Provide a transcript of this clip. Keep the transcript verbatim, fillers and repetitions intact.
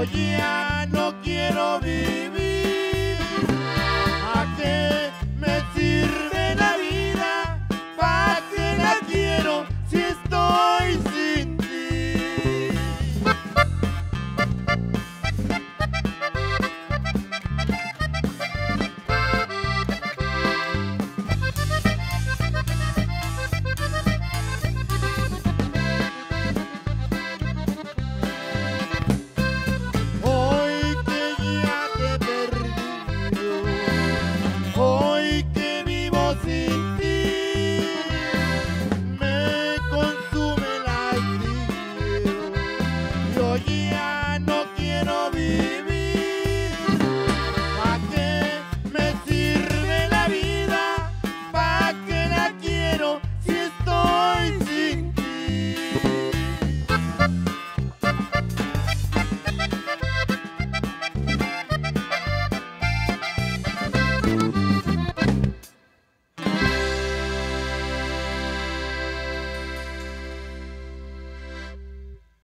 yo ya no quiero vivir. ¿A qué me sirve la vida? ¿Para qué la quiero si estoy sin ti? Hoy que ya te he perdido, hoy que vivo sin ti, me consume el hastío. Yo ya